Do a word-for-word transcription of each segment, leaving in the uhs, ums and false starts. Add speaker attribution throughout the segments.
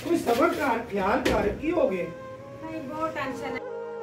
Speaker 1: कोई सबर का ख्याल कर की हो गए?
Speaker 2: बहुत टेंशन है।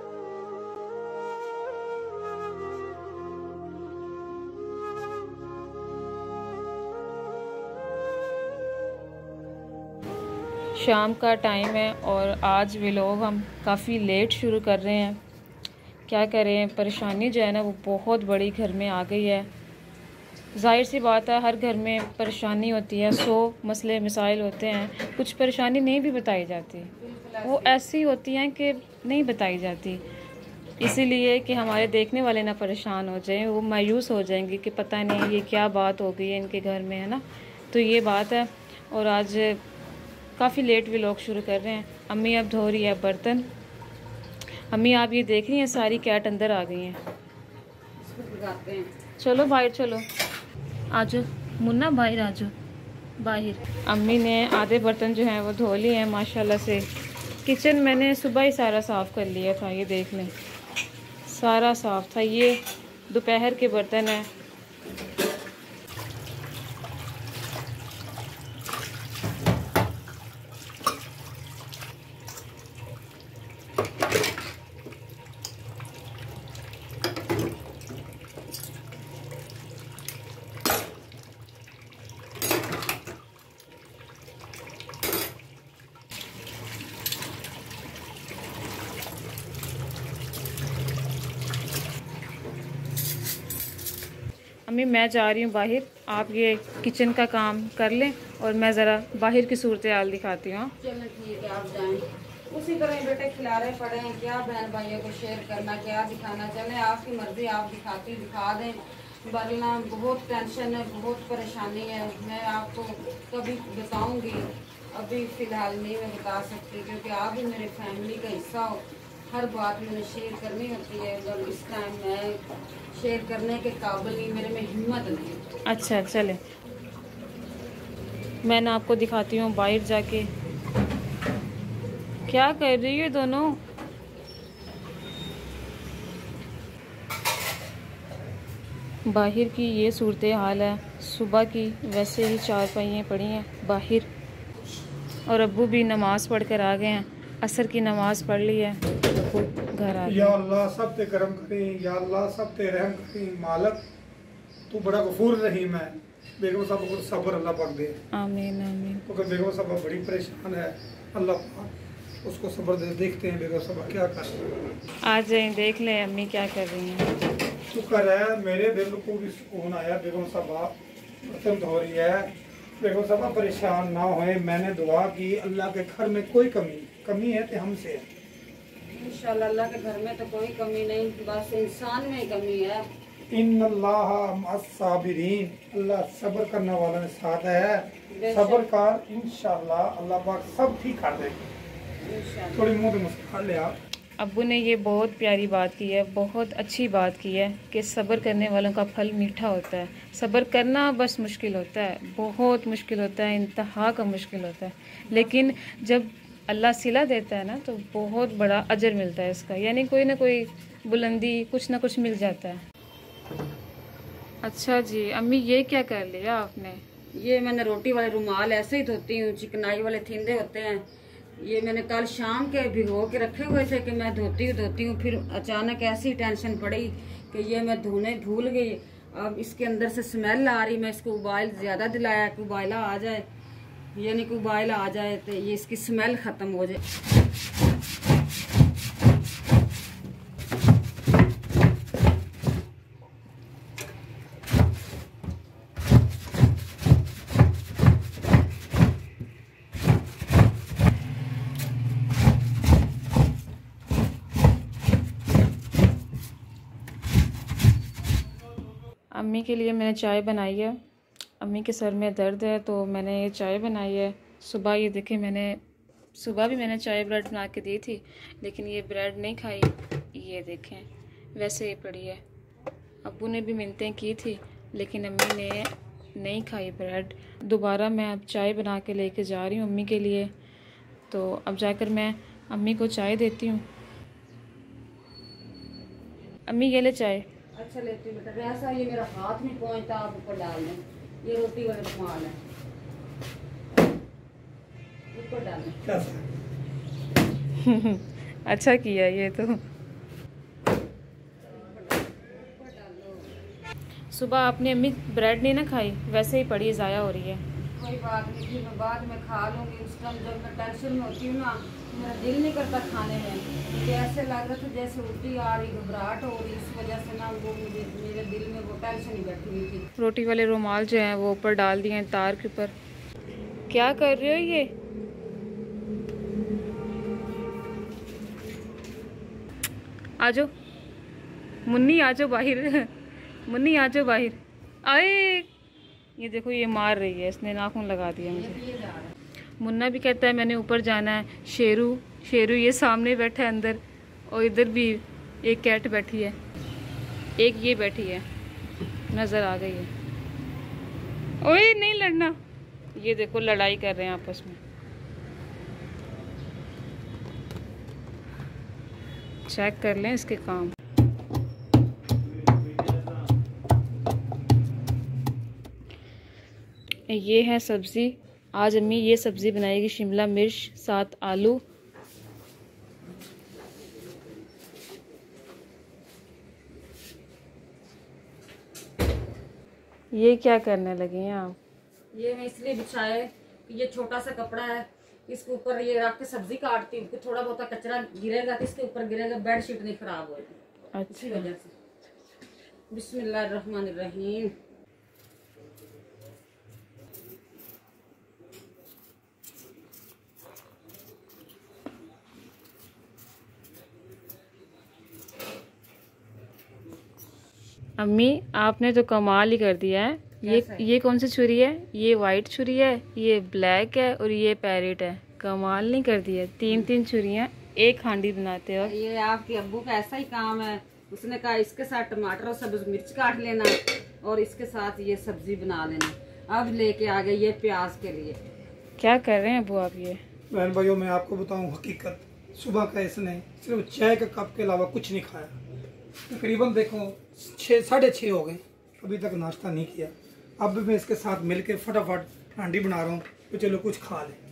Speaker 3: शाम का टाइम है और आज व्लॉग हम काफ़ी लेट शुरू कर रहे हैं। क्या करें, परेशानी जो है ना वो बहुत बड़ी घर में आ गई है। जाहिर सी बात है, हर घर में परेशानी होती है, सौ मसले मसाइल होते हैं। कुछ परेशानी नहीं भी बताई जाती, वो ऐसी होती हैं कि नहीं बताई जाती, इसीलिए कि हमारे देखने वाले ना परेशान हो जाएं, वो मायूस हो जाएंगे कि पता नहीं ये क्या बात हो गई है इनके घर में, है ना। तो ये बात है। और आज काफ़ी लेट व्लॉग शुरू कर रहे हैं। अम्मी अब धो रही है बर्तन। अम्मी आप ये देख रही हैं, सारी कैट अंदर आ गई हैं। चलो बाहर चलो, आजो मुन्ना बाहर आजो बाहर। अम्मी ने आधे बर्तन जो हैं वो धो लिए हैं माशाल्लाह से। किचन मैंने सुबह ही सारा साफ़ कर लिया था, ये देख लें सारा साफ़ था। ये दोपहर के बर्तन हैं। अम्मी मैं जा रही हूँ बाहर, आप ये किचन का काम कर लें और मैं ज़रा बाहर की सूरत हाल दिखाती हूँ।
Speaker 2: चलो ठीक है, आप जाएं। उसी तरह बेटे खिलारे पड़े हैं, क्या बहन भाइयों को शेयर करना, क्या दिखाना। चले आपकी मर्जी, आप दिखाती दिखा दें, वरना बहुत टेंशन है, बहुत परेशानी है। मैं आपको कभी बताऊंगी, अभी फ़िलहाल नहीं मैं बता सकती, क्योंकि आप भी मेरे फैमिली का हिस्सा हो। हर बात मैंने शेयर करनी होती है, और इस टाइम मैं शेयर करने के काबिल नहीं, मेरे में हिम्मत नहीं।
Speaker 3: अच्छा चले, मैं ना आपको दिखाती हूँ बाहर जाके क्या कर रही है दोनों। बाहर की ये सूरत हाल है। सुबह की वैसे ही चार पहियाँ पड़ी हैं बाहर, और अब्बू भी नमाज़ पढ़ कर आ गए हैं। असर की नमाज़ पढ़ ली है, अब्बू घर आ गए।
Speaker 1: या अल्लाह सब ते करम करी, या अल्लाह सब ते रहम करी। मालक तू बड़ा गफूर रहीम है। बेगम साहब को सब्र अल्लाह पाक दे।
Speaker 3: आमीन आमीन।
Speaker 1: क्योंकि बेगम साहब बड़ी परेशान है, अल्लाह पाक उसको सब्र दे। देखते हैं बेगम साहब क्या कर रही है।
Speaker 3: आ जाए देख लें अम्मी क्या कर रही हैं।
Speaker 1: शुक्र है मेरे दिल को भी सुकून आया। बेगम साहब बर्तन धो रही है। बेगम साहब परेशान ना होए। मैंने दुआ की अल्लाह के घर में कोई कमी कमी है तो हमसे है।
Speaker 2: इंशाल्लाह अल्लाह के घर में तो कोई कमी नहीं, बस इंसान में कमी है।
Speaker 1: इन्नल्लाह मस्साबिरीन, अल्लाह सब्र करने वालों के साथ है। सब्र कर, इंशाल्लाह अल्लाह पाक सब ठीक कर देगा। थोड़ी मुंह पे मुस्कुरा ले आप।
Speaker 3: अब्बू ने ये बहुत प्यारी बात की है, बहुत अच्छी बात की है कि सब्र करने वालों का फल मीठा होता है। सब्र करना बस मुश्किल होता है, बहुत मुश्किल होता है, इंतहा का मुश्किल होता है। लेकिन जब अल्लाह सिला देता है ना तो बहुत बड़ा अजर मिलता है इसका, यानी कोई ना कोई बुलंदी कुछ ना कुछ मिल जाता है। अच्छा जी अम्मी, ये क्या कर लिया आपने?
Speaker 2: ये मैंने रोटी वाले रुमाल ऐसे ही धोती हूँ, चिकनाई वाले थिंदे होते हैं। ये मैंने कल शाम के भिगो के रखे हुए थे कि मैं धोती हूँ धोती हूँ फिर अचानक ऐसी टेंशन पड़ी कि ये मैं धोने भूल गई। अब इसके अंदर से स्मेल आ रही, मैं इसको उबाइल ज़्यादा दिलाया कि उबाइला आ जाए, यानी कि उबाइला आ जाए तो ये इसकी स्मेल ख़त्म हो जाए।
Speaker 3: अम्मी के लिए मैंने चाय बनाई है। अम्मी के सर में दर्द है तो मैंने ये चाय बनाई है। सुबह ये देखें, मैंने सुबह भी मैंने चाय ब्रेड बना के दी थी, लेकिन ये ब्रेड नहीं खाई। ये देखें वैसे ही पड़ी है। अब्बू ने भी मिन्नतें की थी लेकिन अम्मी ने नहीं खाई ब्रेड। दोबारा मैं अब चाय बना के लेके जा रही हूँ अम्मी के लिए। तो अब जाकर मैं अम्मी को चाय देती हूँ। अम्मी ये ले चाय।
Speaker 2: अच्छा लेती हूँ बेटा, ऐसा ये मेरा हाथ नहीं पहुँचता, आप ऊपर डाल दें। ये रोटी वाले रुमाल है, ये ऊपर डालें।
Speaker 1: कैसा?
Speaker 3: अच्छा किया ये तो। सुबह आपने अम्मी ब्रेड नहीं ना खाई, वैसे ही पड़ी ज़ाया हो रही है।
Speaker 2: कोई बात नहीं थी, मैं बाद में खा लूँगी। उस टाइम जब मैं टेंशन में होती हूँ ना, मेरा दिल नहीं करता खाने में। मुझे ऐसे लग रहा था जैसे उल्टी आ रही, घबराहट हो रही। इस वजह से ना वो मुझे मेरे दिल में वो टेंशन ही बैठी हुई थी।
Speaker 3: रोटी वाले रुमाल जो हैं वो ऊपर डाल दिए हैं तार के ऊपर। क्या कर रहे हो ये? आ जाओ मुन्नी, आ जाओ बाहर। मुन्नी आ जाओ बाहर। आए, ये देखो ये मार रही है, इसने नाखून लगा दिया मुझे। मुन्ना भी कहता है मैंने ऊपर जाना है। शेरू शेरू ये सामने बैठा है अंदर, और इधर भी एक कैट बैठी है, एक ये बैठी है, नज़र आ गई है। ओए नहीं लड़ना। ये देखो लड़ाई कर रहे हैं आपस में। चेक कर लें इसके काम। ये है सब्ज़ी। आज अम्मी ये सब्ज़ी बनाएगी, शिमला मिर्च साथ आलू। ये क्या करने लगे हैं आप?
Speaker 2: ये मैं इसलिए बिछाए कि ये छोटा सा कपड़ा है, इसके ऊपर ये रख के सब्जी काटती हूँ, थोड़ा बहुत कचरा गिरेगा तो इसके ऊपर गिरेगा, बेडशीट नहीं खराब होगी।
Speaker 3: अच्छा,
Speaker 2: इसी वजह से। बिस्मिल्लाहिर्रहमानिर्रहीम।
Speaker 3: अम्मी आपने तो कमाल ही कर दिया है। ये ये कौन सी छुरी है? ये वाइट छुरी है, ये ब्लैक है, और ये पैरेट है। कमाल नहीं कर दिया, तीन तीन छुरियां एक हांडी बनाते हो।
Speaker 2: ये आपके अब्बू का ऐसा ही काम है। उसने कहा इसके साथ टमाटर और सब्ज मिर्च काट लेना और इसके साथ ये सब्जी बना लेना। अब लेके आ गए ये प्याज के लिए।
Speaker 3: क्या कर रहे हैं अबू आप ये?
Speaker 1: बहन भाइयों, मैं आपको बताऊं हकीकत, सुबह का इसने सिर्फ चाय के कप के अलावा कुछ नहीं खाया। तकरीबन देखो छः साढ़े छः हो गए, अभी तक नाश्ता नहीं किया। अब मैं इसके साथ मिलके फटाफट हांडी बना रहा हूँ तो चलो कुछ खा ले।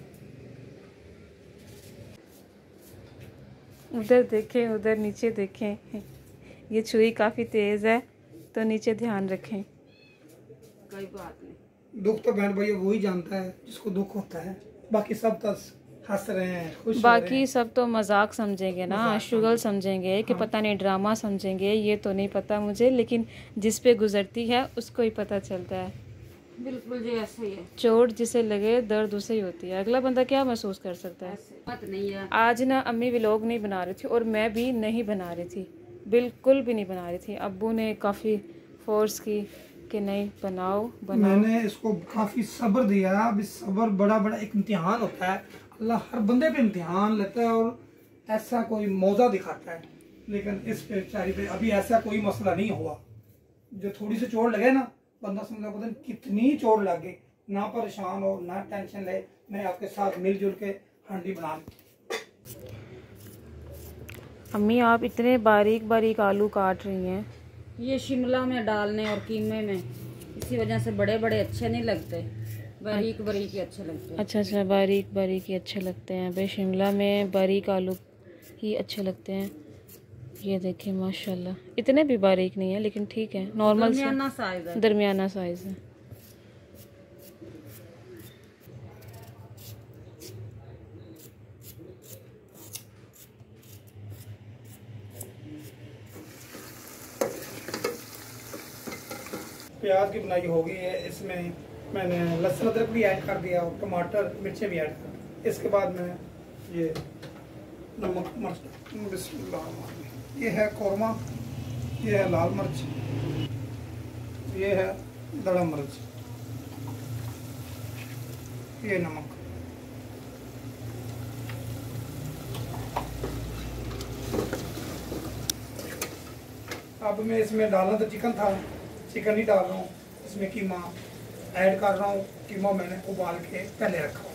Speaker 3: उधर देखें, उधर नीचे देखें। ये छुरी काफ़ी तेज़ है तो नीचे ध्यान रखें।
Speaker 2: कोई बात नहीं।
Speaker 1: दुख तो बहन भाइयों वही जानता है जिसको दुख होता है। बाकी सब तो हंस रहे हैं, खुश हो रहे
Speaker 3: बाकी
Speaker 1: हैं।
Speaker 3: सब तो मजाक समझेंगे ना, शुगल समझेंगे कि
Speaker 1: हाँ।
Speaker 3: पता नहीं ड्रामा समझेंगे। ये तो नहीं पता मुझे, लेकिन जिस पे गुजरती है उसको ही पता चलता है।
Speaker 2: बिल्कुल जी ऐसे ही है।
Speaker 3: चोट जिसे लगे दर्द उसे ही होती है। अगला बंदा क्या महसूस कर सकता है?
Speaker 2: ऐसे बात नहीं है।
Speaker 3: आज ना अम्मी व्लॉग नहीं बना रही थी और मैं भी नहीं बना रही थी, बिल्कुल भी नहीं बना रही थी। अब्बू ने काफ़ी फोर्स की कि नहीं बनाओ बनाओ।
Speaker 1: मैंने इसको काफी सब्र दिया। अब इस सब्र बड़ा बड़ा एक इम्तिहान होता है। अल्लाह हर बंदे पे इम्तिहान लेता है और ऐसा कोई मौजा दिखाता है, लेकिन इस पे बेचारी पे अभी ऐसा कोई मसला नहीं हुआ। जो थोड़ी सी चोट लगे ना, बंदा समझा पता नहीं कितनी चोट लग गई। ना परेशान हो, ना टेंशन ले, मैं आपके साथ मिलजुल के हांडी बना लूं।
Speaker 3: अम्मी आप इतने बारीक बारीक आलू काट रही हैं।
Speaker 2: ये शिमला में डालने और कीमे में, इसी वजह से बड़े बड़े अच्छे नहीं लगते, बारीक बारीक ही अच्छे लगते हैं।
Speaker 3: अच्छा अच्छा, बारीक बारीक ही अच्छे लगते हैं भाई। शिमला में बारीक आलू ही अच्छे लगते हैं। ये देखिए माशाल्लाह, इतने भी बारीक नहीं है लेकिन ठीक है, नॉर्मल
Speaker 2: दरमियाना साइज है।
Speaker 3: दरमियाना साइज है।
Speaker 1: प्याज की बनाई हो गई है। इसमें मैंने लहसुन अदरक भी ऐड कर दिया और टमाटर मिर्चें भी ऐड कर दी। इसके बाद मैं ये नमक मिर्च, बिस्मिल्लाह। ये है कौरमा, ये है लाल मिर्च, ये है दड़ा मिर्च, ये नमक। अब मैं इसमें डालना तो चिकन था, चिकन ही डाल रहा हूँ। इसमें कीमा ऐड कर रहा हूँ। कीमा मैंने उबाल के पहले रखा।